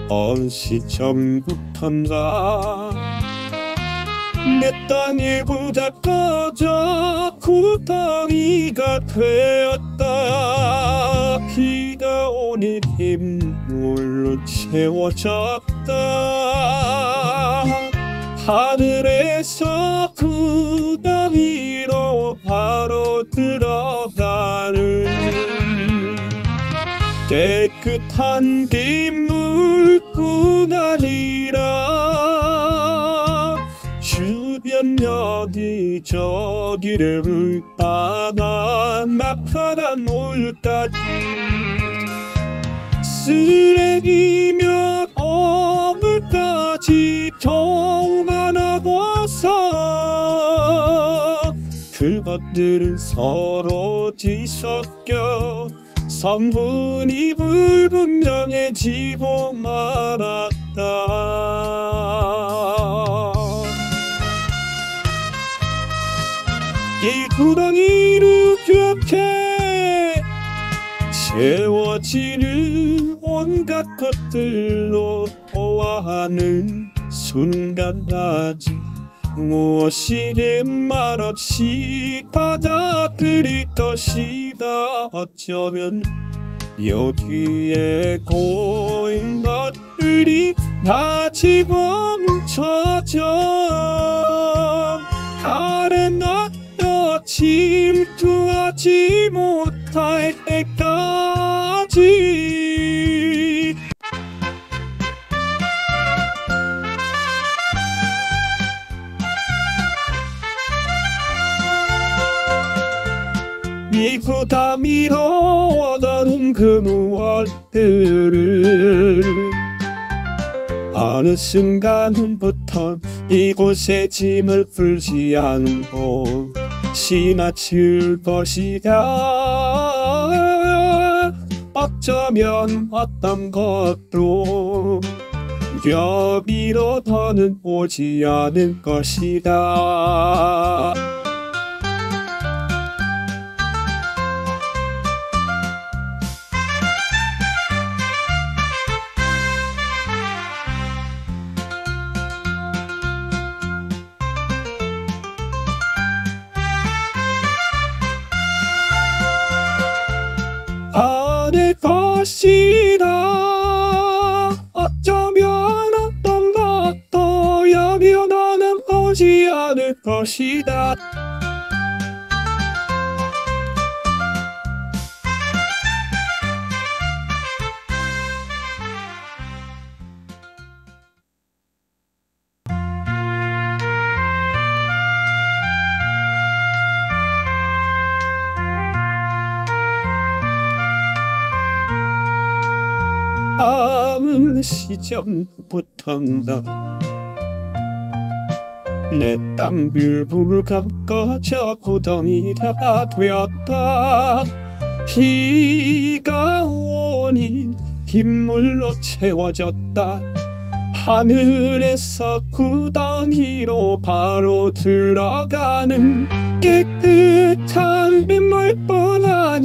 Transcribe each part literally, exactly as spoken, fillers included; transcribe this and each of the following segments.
어느 시점부턴가 내 딴 일보다 꺼져 구덩이가 되었다. 비가 오니 빗물로 채워졌다. 하늘에서 구덩이로 바로 들어가는 깨끗한 빗물뿐 아니라 주변 여기저기를 따라 나타난 물까지 쓰레기며 어물까지 동반하고서 그것들은 서로 뒤섞여 성분이 불분명해지고 말았다. 이 구덩이를 그렇게 채워지는 온갖 것들로 보아하는 순간까지 무엇이든 말없이 받아들일 것이다. 어쩌면 여기에 고인 것들이 다시 멈춰져 다른 어떤 침투하지 못할 때까지 이 부담이로 오던 그 무엇들을 어느 순간부터 이곳에 짐을 풀지 않고 지나칠 것이다. 어쩌면 어떤 것도 여기로 더는 오지 않을 것이다. 아닐 것이다. 어쩌면 어떤 것도 여기로 너는 오지 않을 것이다. 어느 시점부턴가 내 땀 불불 감겨져 구덩이가 되었다. 비가 오니 빗물로 채워졌다. 하늘에서 구덩이로 바로 들어가는 깨끗한 빗물뿐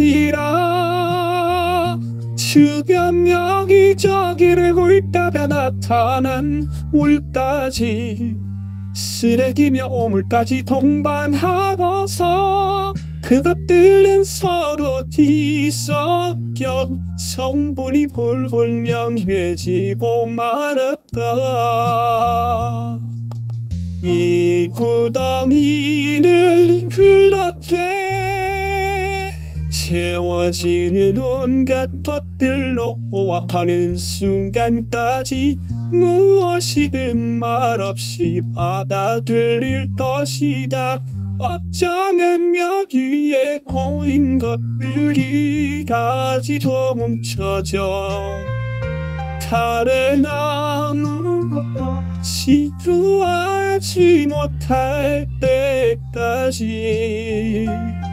아니라 주변 여기저기를 훑다가 나타난 물까지 쓰레기며 오물까지 동반하고서 그것들은 서로 뒤섞여 성분이 불분명해지고 말았다. 이 구덩이는 그렇게 채워지는 온갖 것들로 호흡하는 순간까지 무엇이든 말없이 받아들일 것이다. 어쩌면 여기에 고인 것들이 다시도 뭉쳐져 다른 아무것도 시도하지 못할 때까지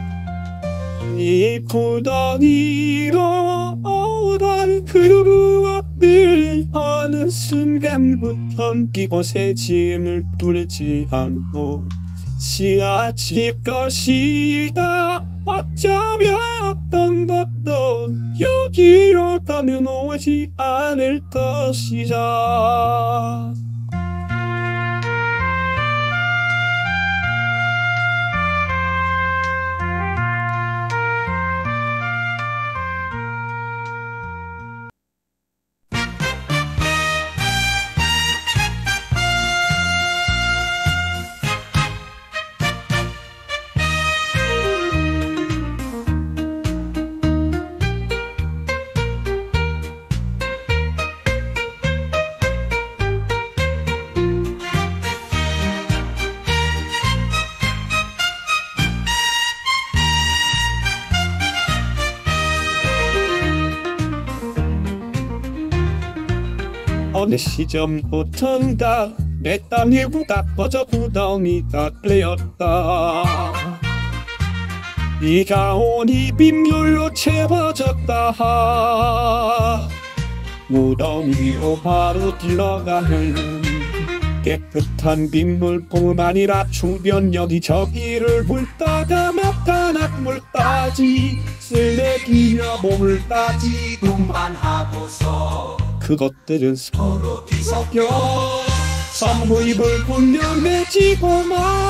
이 구덩이로 오던 그루어들 어느 순간부턴 이곳에 짐을 뚫지 않고 지나칠 것이다. 어쩌면 어떤 것도 여기로 떠나오지 않을 것이다. 어느 시점부턴가 내 땀일보다 꺼져 구덩이가 되었다. 네가 오니 빗물로 채워졌다. 무더위로 바로 들어가는 깨끗한 빗물뿐 아니라 주변 여기저기를 훑다가 나타난 물따지, 쓰레기며 물따지 그만하고서 그것들은 서로 뒤섞여 선무입을 불려 맺히고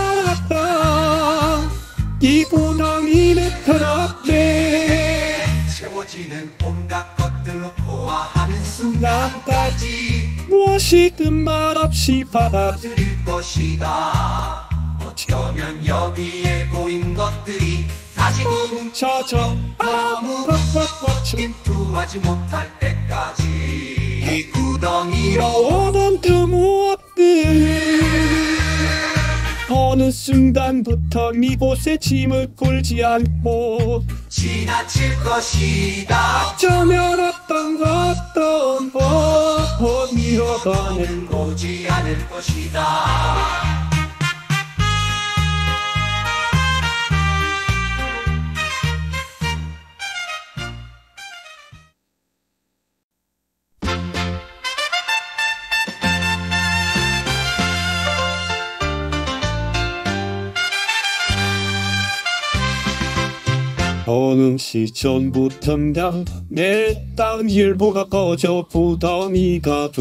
말았다. 이 구덩이는 더럽네. 채워지는 온갖 것들로 보아하는 순간까지 무엇이든 말없이 받아들일 드릴 것이다. 어쩌면 여기에 보인 것들이 다시 뭉쳐져 아무것도 침투하지 못할 때까지 이 구덩이로 오던 그 무엇들 어느 순간부터 이곳에 짐을 굴지 않고 지나칠 것이다. 어쩌면 어떤 것도 본이로다는 오지 않을 것이다. 어느 시점부턴가 내 땅 일부가 꺼져 구덩이가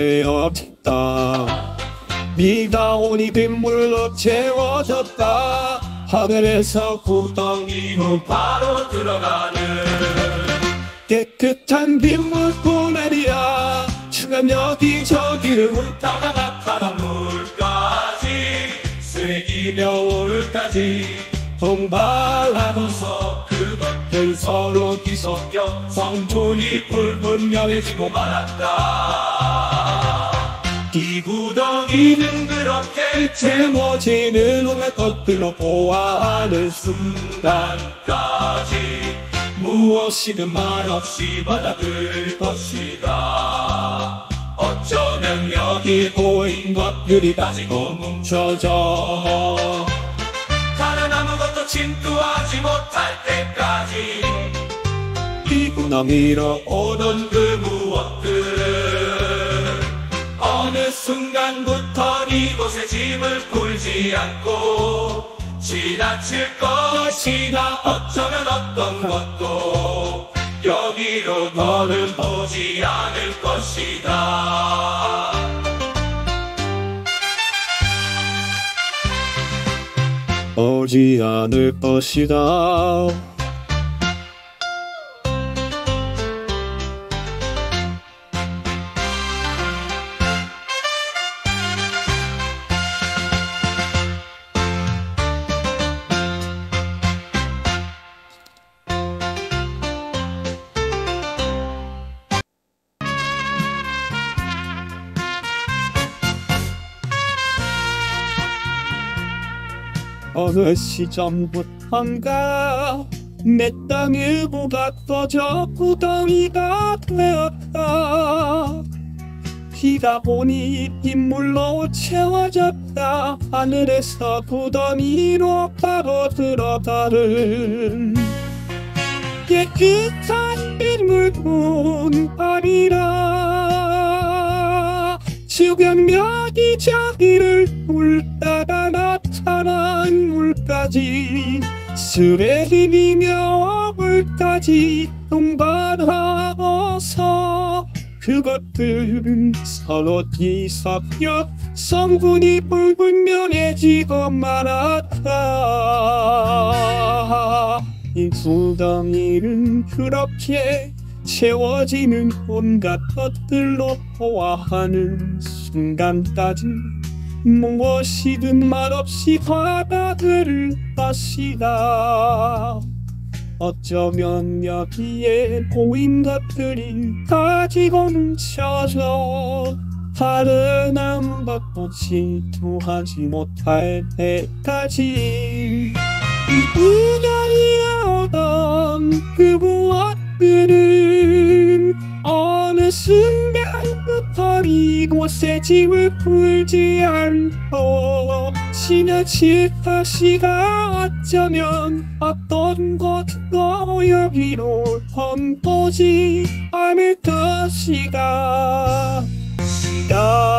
되었다. 비가 오니 빗물로 채워졌다. 하늘에서 구덩이로 바로 들어가는 깨끗한 빗물뿐 아니라 추가 여기저기를 훑다가 나타난 물까지, 쓰레기며 물까지 동발하면서 그것들 서로 뒤섞여 성분이 불분명해지고 말았다. 이 구덩이는 그렇게 채워지는 온갖 것들로 보아하는 순간까지 무엇이든 말없이 받아들일 것이다. 어쩌면 여기 보인 것들이 다지고 뭉쳐져 다른 아무것도 침투하지 못할 때까지 이 구덩이로 오던 그 무엇들은 어느 순간부터 이곳에 짐을 풀지 않고 지나칠 것이다. 어쩌면 어떤 것도 여기로 더는 오지 않을 것이다. 오지 않을 것이다. 어느 시점부턴가 내 땅 일부가 꺼져 구덩이가 되었다. 비가 오니 빗물로 채워졌다. 하늘에서 구덩이로 바로 들어가는 깨끗한 빗물뿐 아니라 주변 여기저기를 훑다가 나타난 때까지 쓰레기며 물까지 동반하어서 그것들은 서로 뒤섞여 성분이 불분명해지고 말았다. 이 구덩이는 그렇게 채워지는 온갖 것들로 포화하는 순간까지 무엇이든 말없이 받아들일 것이다. 어쩌면 여기에 보인 것들이 가지고 뭉쳐서 다른 아무것도 질투하지 못할 때까지 이기다리던 그 무엇들은 어느 순간부터 이곳에 짐을 풀지 않고 지나칠 것이가 어쩌면 어떤 것도 여기로 험보지 않을 것이다.